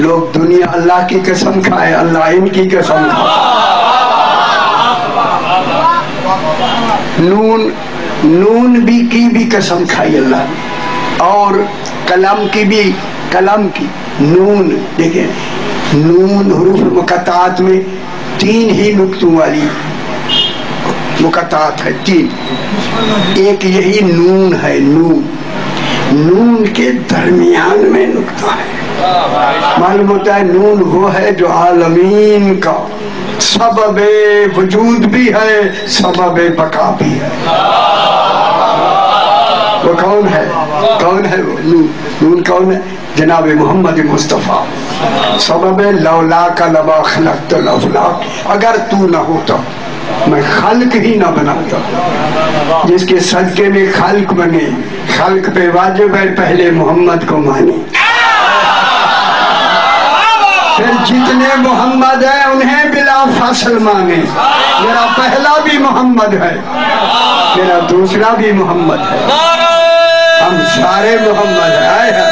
لوگ دنیا اللہ کی قسم کھائے، اللہ ان کی قسم کھائے۔ نون کی قسم کھائی اللہ نے، اور قلم کی نون، دیکھیں نون حروف مقطعات میں 3 ہی نقطوں والی مقطعات ہے، 3۔ ایک یہی نون ہے، نون کے درمیان میں نقطہ ہے۔ معلوم ہوتا ہے نون وہ ہے جو عالمین کا سبب وجود بھی ہے، سبب بقا بھی ہے۔ وہ کون ہے وہ نون کون ہے؟ جناب محمد مصطفیٰ۔ سبب لولا کا لما خلقت الافلاک، اگر تو نہ ہوتا میں خلق ہی نہ بناتا۔ جس کے صدقے میں خلق بنے، خلق پہ واجب ہے پہلے محمد کو مانے، پھر جتنے محمد ہیں انہیں بلا فاصل مانے۔ میرا پہلا بھی محمد ہے، میرا دوسرا بھی محمد ہے، ہم سارے محمد ہیں۔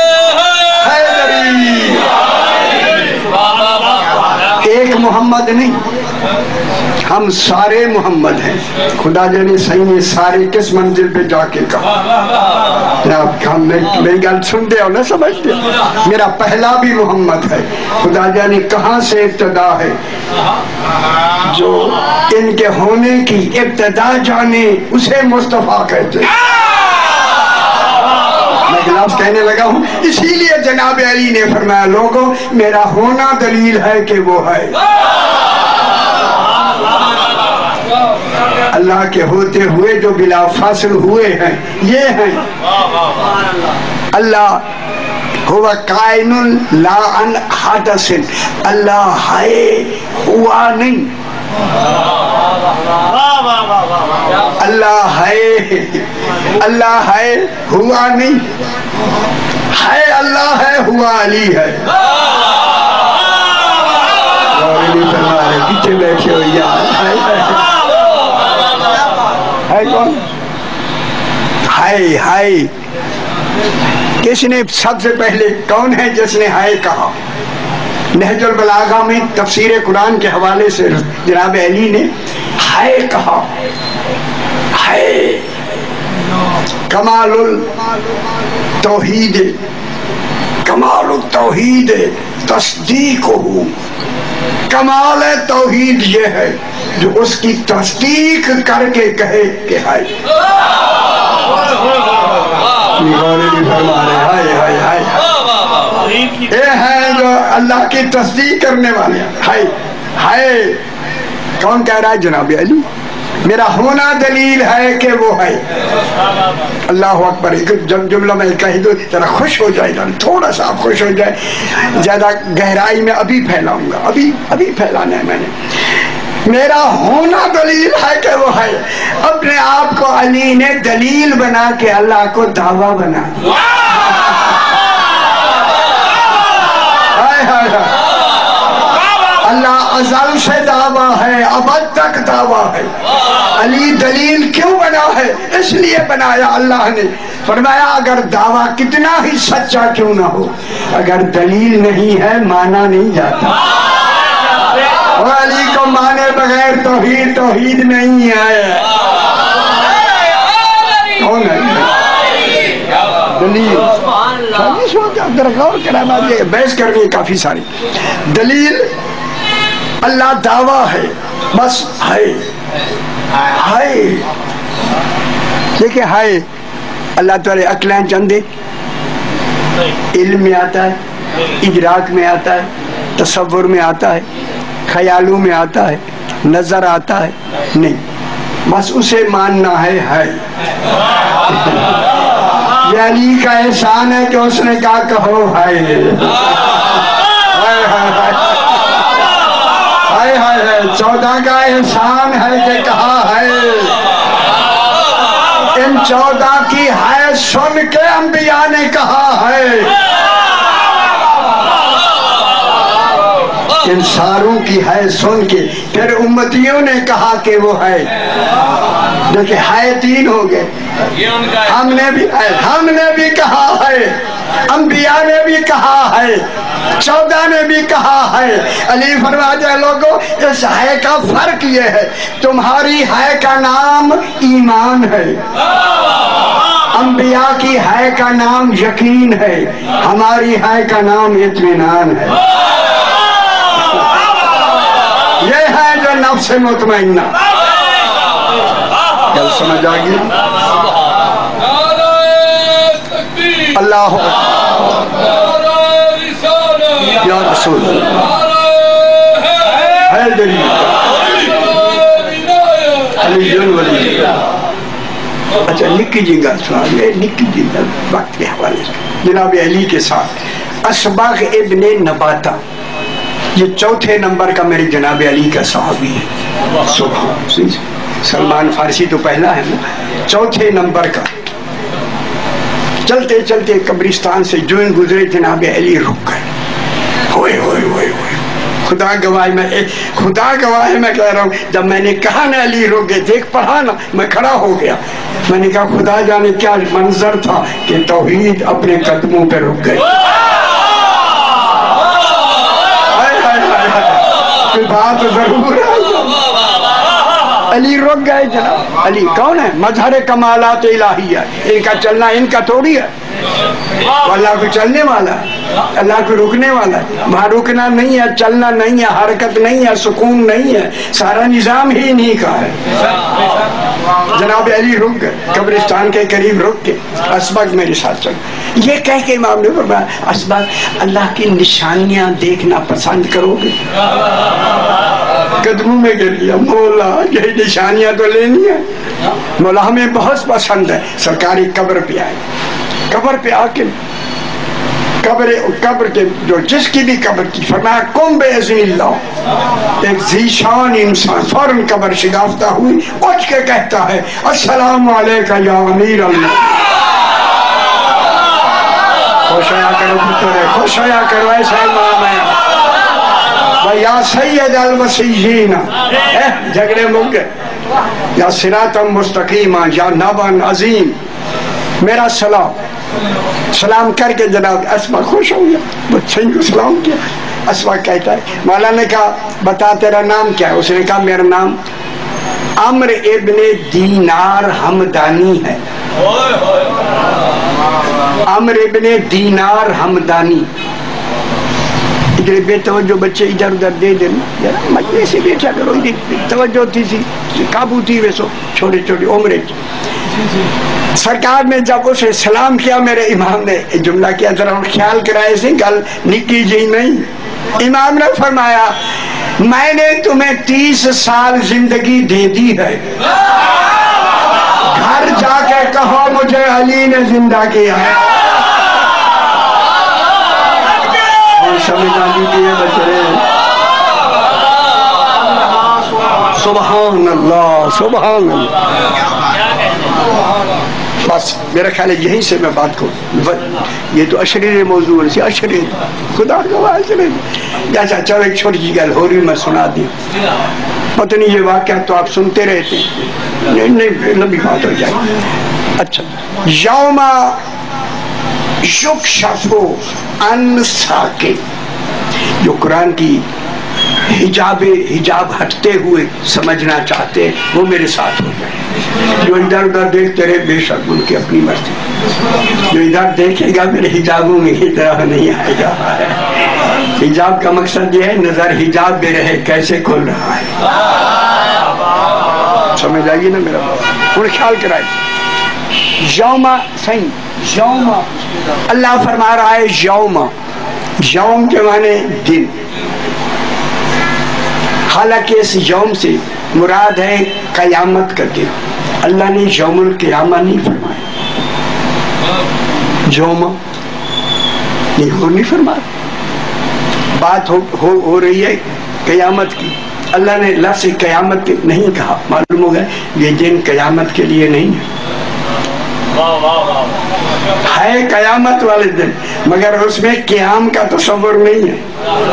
ایک محمد نہیں، ہم سارے محمد ہیں۔ خدا جانے صحیح میں سارے کس منزل پہ جا کے کہا، میری گل سنتے ہو نہ سمجھتے؟ میرا پہلا بھی محمد ہے، خدا جانے کہاں سے ابتدا ہے، جو ان کے ہونے کی ابتدا جانے اسے مصطفیٰ کہتے ہیں۔ میں گلاس کہنے لگا ہوں، اسی لیے جناب علی نے فرمایا لوگوں میرا ہونا دلیل ہے کہ وہ ہے۔ اللہ کے ہوتے ہوئے جو بلا فاصل ہوئے ہیں یہ ہیں۔ اللہ ہوا کائن لا ان حدث، اللہ ہے ہوا نہیں، اللہ ہے ہوا نہیں، ہے اللہ ہے ہوا علی ہے۔ پیچھے بیٹھے ہو یار، ہے کون؟ ہے کس نے سب سے پہلے کون ہے جس نے ہے کہا؟ نہج البلاغہ میں تفسیر قرآن کے حوالے سے جناب علی نے ہے کہا، ہے کمال التوحید، کمال التوحید تصدیق ہو، کمال توحید یہ ہے جو اس کی تصدیق کر کے کہے کہ ہے۔ یہ ہے جو اللہ کی تصدیق کرنے والے ہے۔ کون کہہ رہا ہے؟ جناب علی۔ میرا ہونا دلیل ہے کہ وہ ہے۔ اللہ اکبر۔ جب جملہ میں کہہ دو ذرا خوش ہو جائے گا، تھوڑا سا خوش ہو جائے، زیادہ گہرائی میں ابھی پھیلاؤں گا، ابھی پھیلانا ہے میں نے۔ میرا ہونا دلیل ہے کہ وہ ہے۔ اپنے آپ کو علی نے دلیل بنا کے اللہ کو دعویٰ بنا دیا۔ اللہ ازل سے دعویٰ ہے، ابد تک دعویٰ ہے۔ علی دلیل کیوں بنا ہے؟ اس لیے بنایا اللہ نے، فرمایا اگر دعویٰ کتنا ہی سچا کیوں نہ ہو، اگر دلیل نہیں ہے مانا نہیں جاتا۔ اور علی کو مانے بغیر توحید نہیں ہے۔ کون ہے دلیل؟ بحث کرنی ہے کافی ساری۔ دلیل اللہ دعویٰ ہے، بس ہے دیکھیں ہے۔ اللہ تعالی عقلیں چندے، علم میں آتا ہے، ادراک میں آتا ہے، تصور میں آتا ہے، خیالوں میں آتا ہے، نظر آتا ہے نہیں، بس اسے ماننا ہے۔ یہ علی کا احسان ہے کہ اس نے کہا کہو ہے۔ 14 کا احسان ہے کہ کہا ہے۔ ان 14 کی ہے سن کے انبیاء نے کہا ہے، ان ساروں کی ہے سن کے پھر امتیوں نے کہا کہ وہ ہے۔ دیکھیں ہے 3 ہو گئے، ہم نے بھی کہا ہے، انبیاء نے بھی کہا ہے، 14 نے بھی کہا ہے. علی فرماتے ہیں لوگوں اس ہے کا فرق یہ ہے تمہاری ہے کا نام ایمان ہے, انبیاء کی ہے کا نام یقین ہے, ہماری ہے کا نام اطمینان ہے. یہ ہے جو نفس مطمئنہ. کل سمجھ آ گئی؟ اللہ یا رسول حیدری علی ولی. اچھا نکی جی گل سنا لے, نکی جی گل وقت کے حوالے سے. جناب علی کے ساتھ اسباغ ابن نباتہ, یہ 4 نمبر کا میرے جناب علی کا صحابی ہے. سبحان, سلمان فارسی تو پہلا ہے نا, 4 نمبر کا. چلتے چلتے قبرستان سے جو گزرے جناب علی رک گئے. ہوئے ہوئے ہوئے ہوئے, خدا گواہ میں کہہ رہا ہوں, جب میں نے کہا نا علی رک گئے, دیکھ پڑھا نا, میں کھڑا ہو گیا. میں نے کہا خدا جانے کیا منظر تھا کہ توحید اپنے قدموں پہ رک گئے. کوئی بات ضرور ہے. علی رک گئے جناب. علی کون ہے؟ مظہر کمالات الہیہ. ان کا چلنا ان کا تھوڑی ہے. اللہ کو چلنے والا ہے, اللہ کو رکنے والا ہے. وہاں رکنا نہیں ہے, چلنا نہیں ہے, حرکت نہیں ہے, سکون نہیں ہے, سارا نظام ہی انہیں کا ہے. جناب علی رک گئے, قبرستان کے قریب رک کے اسبق میرے ساتھ چل. یہ کہہ کے امام نے فرمایا اسبق اللہ کی نشانیاں دیکھنا پسند کرو گے؟ قدموں میں گر لیا. مولا یہ نشانیاں تو لینی ہے, مولا ہمیں بہت پسند ہے. سرکاری قبر پہ آئے, قبر پہ آ کے قبر کے جو جس کی بھی قبر کی فرمایا کم بے اذن اللہ. ایک ذیشان انسان فوراً قبر شگافتہ ہوئی, اٹھ کے کہتا ہے السلام علیکہ یا امیر اللہ. خوش ہویا کرو پتر, خوش ہویا کرو, ایسا امام ہے. یا سید الوسیین, جھگڑے مک گئے. یا صراطا مستقیما, یا نبا عظیم, میرا سلام کر کے جناب اسما خوش ہو گیا. بچے کو سلام کیا. اسما کہتا ہے مولا نے کہا بتا تیرا نام کیا ہے؟ اس نے کہا میرا نام عمرو ابن دینار ہمدانی ہے. عمرو ابن دینار ہمدانی. بے توجہ بچے ادھر ادھر دے دیں, مجلے سے بیٹھا کرو, توجہ تھی سی قابو تھی ویسو چھوٹے چھوٹے عمرے. سرکار نے جب اسے سلام کیا, میرے امام نے جملہ کیا, ذرا خیال کرائے سے گل نکی جی نہیں. امام نے فرمایا میں نے تمہیں 30 سال زندگی دے دی ہے, گھر جا کے کہو مجھے علی نے زندہ کیا ہے. سبحان اللہ سبحان اللہ. بس میرا خیال ہے یہیں سے میں بات کروں. یہ تو اشریر موضوع ہے, اشریر خدا کا اشریر. اچھا چلو ایک چھوٹی سی گل ہو رہی میں سنا دی. پتہ نہیں یہ واقعہ تو آپ سنتے رہتے ہیں, نہیں لمبی بات ہو جائے. اچھا یوم یکشف عن ساق, جو قرآن کی حجاب ہٹتے ہوئے سمجھنا چاہتے ہیں وہ میرے ساتھ ہو جائے. جو ادھر ادھر دیکھتے رہے بے شک ان کی اپنی مرضی. جو ادھر دیکھے گا میرے حجابوں میں کی طرح نہیں آئے گا. حجاب کا مقصد یہ ہے نظر حجاب میں رہے کیسے کھل رہا ہے. سمجھ آئیے نا میرا بات, اور خیال کرائے. یوم صحیح, یوم اللہ فرما رہا ہے یوم, یوم کے معنی دن. حالانکہ اس یوم سے مراد ہے قیامت کا دن. اللہ نے یوم القیامہ نہیں فرمایا, یوم نہیں فرمایا. بات ہو رہی ہے قیامت کی, اللہ نے لفظ قیامت کے نہیں کہا. معلوم ہو گیا یہ دن قیامت کے لیے نہیں ہے, ہے قیامت والے دن, مگر اس میں قیام کا تصور نہیں ہے.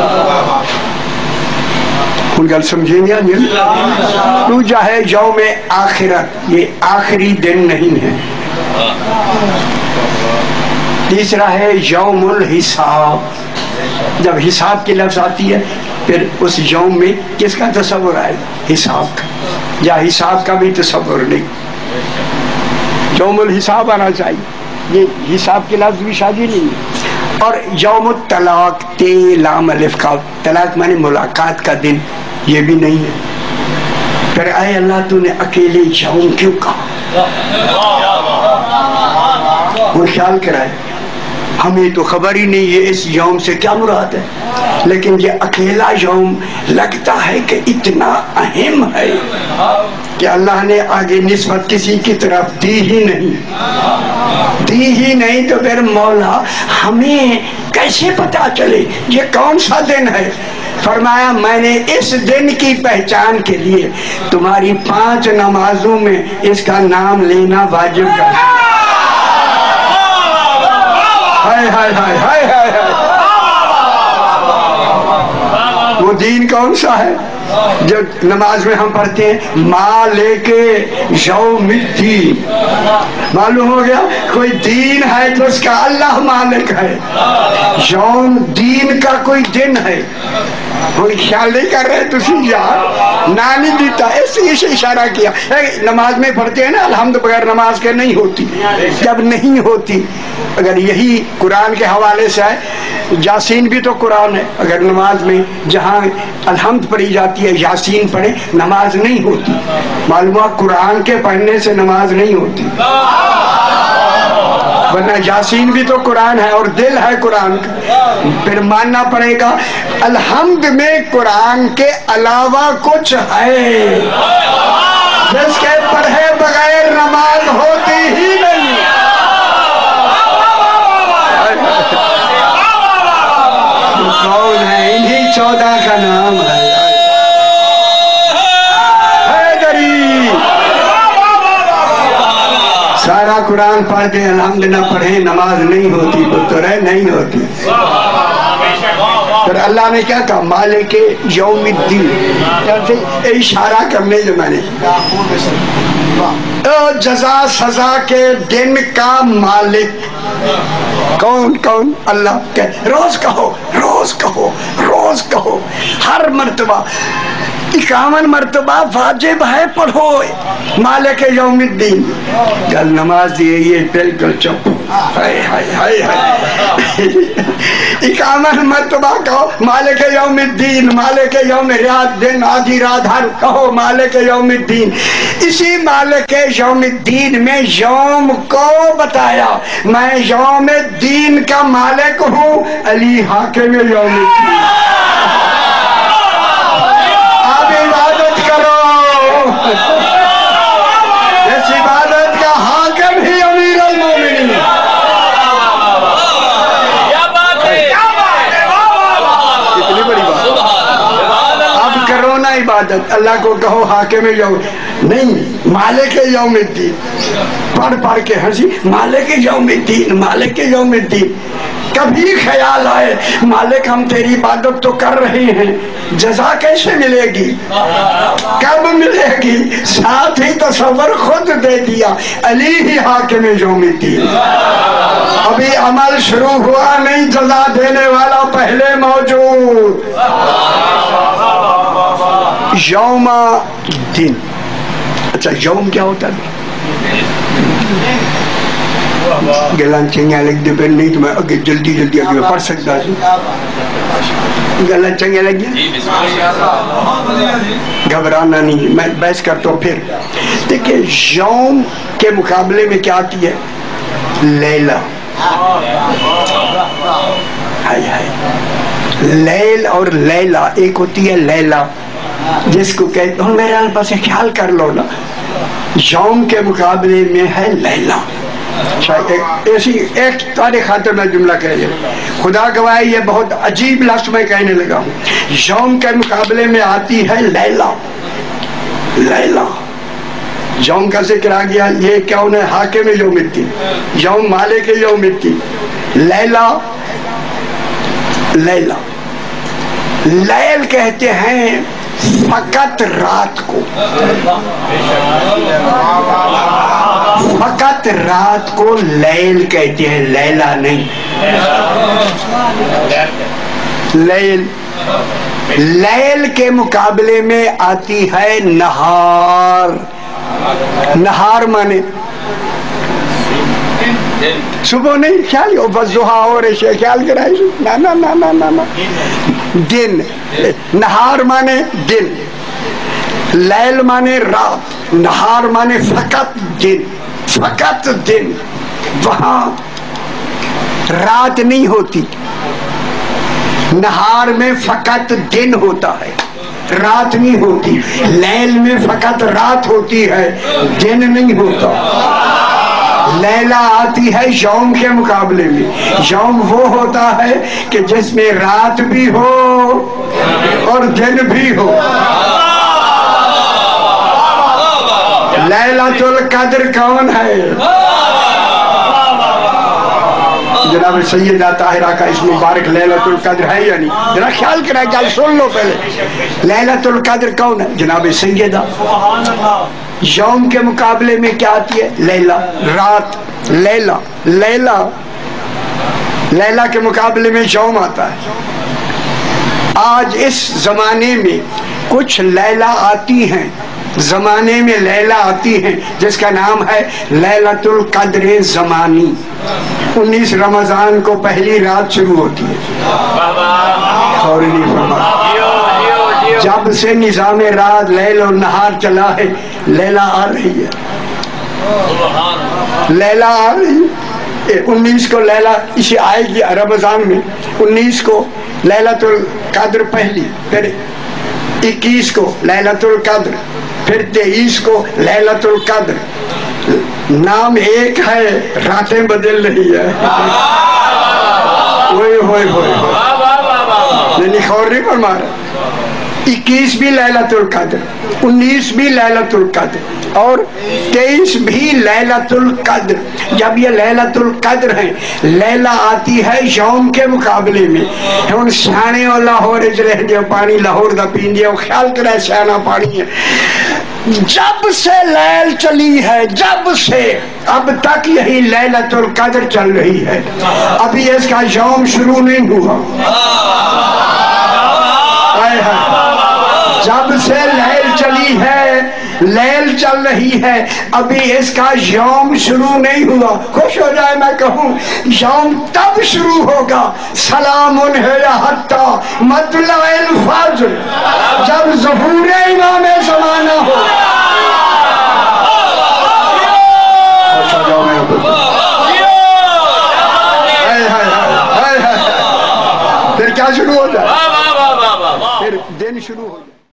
کوئی گل سمجھیں گے دوجا ہے یوم آخرت, یہ آخری دن نہیں ہے. تیسرا ہے یوم الحساب, جب حساب کی لفظ آتی ہے پھر اس یوم میں کس کا تصور آئے گا؟ حساب کا، یا حساب کا بھی تصور نہیں، یوم الحساب آنا چاہیے، یہ حساب کی لفظ بھی شادی نہیں ہے۔ اور یوم الطلاق، تے لام الف کا طلاق مانے ملاقات کا دن، یہ بھی نہیں ہے۔ پھر اے اللہ تو نے اکیلے یوم کیوں کہا؟ وہ خیال کرائے، ہمیں تو خبر ہی نہیں ہے اس یوم سے کیا مراد ہے، لیکن یہ اکیلا یوم لگتا ہے کہ اتنا اہم ہے کہ اللہ نے آگے نسبت کسی کی طرف دی ہی نہیں، تو پھر مولا ہمیں کیسے پتا چلے یہ کون سا دن ہے؟ فرمایا میں نے اس دن کی پہچان کے لیے تمہاری 5 نمازوں میں اس کا نام لینا واجب کر دیا۔ وہ دین کون سا ہے جو نماز میں ہم پڑھتے ہیں؟ مالک یوم الدین، معلوم ہو گیا کوئی دین ہے تو اس کا اللہ مالک ہے، یوم دین کا کوئی دن ہے، کوئی خیال نہیں کر رہے تسی یار، نانی دیتا ایسے اشارہ کیا۔ نماز میں پڑھتے ہیں نا الحمد بغیر نماز کے نہیں ہوتی، جب نہیں ہوتی، اگر یہی قرآن کے حوالے سے ہے، یاسین بھی تو قرآن ہے، اگر نماز میں جہاں الحمد پڑھی جاتی ہے یاسین پڑھے نماز نہیں ہوتی، معلوم قرآن کے پڑھنے سے نماز نہیں ہوتی، ورنہ یاسین بھی تو قرآن ہے اور دل ہے قرآن کا۔ پھر ماننا پڑے گا الحمد میں قرآن کے علاوہ کچھ ہے جس کے پڑھے بغیر نماز ہوتی ہی نہیں۔ کون ہے؟ انہی 14 کا نام ہے حیدری۔ سارا قرآن پڑھتے الحمد نہ پڑھیں نماز نہیں ہوتی، پتر ہے نہیں ہوتی۔ پھر اللہ نے کیا کہا؟ مالک یوم الدین، اشارہ کرنے جو میں نے جزا سزا کے دن کا مالک کون؟ اللہ کہ روز کہو روز کہو روز کہو، ہر مرتبہ 51 مرتبہ واجب ہے پڑھو مالک یوم الدین۔ جب نماز دیے یہ بالکل چپ، 51 مرتبہ کہو مالک یوم الدین، مالک یوم، رات دن آدھی رات ہر کہو مالک یوم الدین۔ اسی مالک یوم الدین میں یوم کو بتایا، میں یوم الدین کا مالک ہوں، علی حاکم یوم الدین۔ آپ عبادت کرو، اس عبادت کا حاکم ہی امیر المومنین۔ کتنی بڑی بات! اب کرو نا عبادت، اللہ کو کہو حاکم یوم نہیں، مالک یوم الدین، پڑھ کے ہنسی مالک یوم الدین، مالک یوم الدین۔ کبھی خیال آئے مالک ہم تیری عبادت تو کر رہے ہیں، جزا کیسے ملے گی، کب ملے گی؟ ساتھ ہی تصور خود دے دیا، علی ہی حاکم یوم الدین۔ ابھی عمل شروع ہوا نہیں، جزا دینے والا پہلے موجود۔ یوم دن، اچھا یوم کیا ہوتا ہے؟ گلان چنگیاں لگ دے پھر نہیں تو میں اگے جلدی آگے پڑھ سکتا ہوں۔ گلان چنگیاں لگ دے، گھبرانا نہیں، میں بحث کرتا ہوں۔ پھر دیکھیں یوم کے مقابلے میں کیا آتی ہے؟ لیلہ۔ لیل اور لیلہ، ایک ہوتی ہے لیلہ جس کو کہتے ہیں، میرے پاس خیال کر لو نا، یوم کے مقابلے میں ہے لیلہ۔ ایسی ایک تاریخ خاطر میں جملہ کہہ لیا، خدا گواہی یہ بہت عجیب لفظ میں کہنے لگا ہوں۔ یوم کے مقابلے میں آتی ہے لیلہ۔ لیلہ یوم کا ذکر آ گیا، یہ کون ہے؟ حاکم یوم الدین، یوم مالک یوم الدین۔ لیلہ، لیلہ لیل کہتے ہیں فقط رات کو، فقط رات کو لیل کہتے ہیں، لیلہ نہیں۔ لیل، لیل کے مقابلے میں آتی ہے نہار. نہار مانے صبح نہیں، خیال ہو بس ضحیٰ ہو رہے خیال کرائی نا نا نا نا نا نا دن. نہار مانے دن، لیل مانے رات، نہار مانے فقط دن، فقط دن. وہاں رات نہیں ہوتی، نہار میں فقط دن ہوتا ہے، رات نہیں ہوتی. لیل میں فقط رات ہوتی ہے، دن نہیں ہوتا. لیلہ آتی ہے یوم کے مقابلے میں. یوم وہ ہوتا ہے کہ جس میں رات بھی ہو اور دن بھی ہو. لیلۃ القدر کون ہے؟ جناب سیدہ طاہرہ کا اس مبارک لیلۃ القدر ہے یا نہیں؟ جناب خیال کرائے، گل سن لو پہلے. لیلۃ القدر کون ہے؟ جناب سیدہ. یوم کے مقابلے میں کیا آتی ہے؟ لیلہ، رات. لیلہ، لیلہ، لیلہ کے مقابلے میں یوم آتا ہے. آج اس زمانے میں کچھ لیلہ آتی ہیں، زمانے میں لیلہ آتی ہیں جس کا نام ہے لیلۃ القدر زمانی. 19 رمضان کو پہلی رات شروع ہوتی ہے. اور نہیں فرما، جب سے نظام رات لیل اور نہار چلا ہے، لیلہ آ رہی ہے، لیلہ آ رہی ہے. 19 کو لیلہ اسے آئے گی رمضان میں. 19 کو لیلۃ القدر پہلی، پھر 21 کو لیلۃ القدر، پھر 23 کو لیلۃ القدر. نام ایک ہے، راتیں بدل رہی ہے. ہوئے ہوئے ہوئے یعنی خور نہیں فرما رہا. 21 بھی لیلۃ القدر، 19 بھی لیلۃ القدر اور 23 بھی لیلۃ القدر. جب یہ لیلۃ القدر ہے، لیلہ آتی ہے یوم کے مقابلے میں. ہن سیانے او لاہور وچ رہندے ہو، پانی لاہور دا پیندے ہو، خیال کرے سیانا پانی ہے. جب سے لیل چلی ہے، جب سے اب تک یہی لیلۃ القدر چل رہی ہے. ابھی اس کا یوم شروع نہیں ہوا. جب سے لیل چلی ہے، لیل چل رہی ہے، ابھی اس کا یوم شروع نہیں ہوا. خوش ہو جائے میں کہوں یوم تب شروع ہوگا سلام ہے حتی مطلع الفجر، جب ظہور امام زمانہ ہو. پھر کیا شروع ہو جائے؟ پھر دن شروع ہو جائے.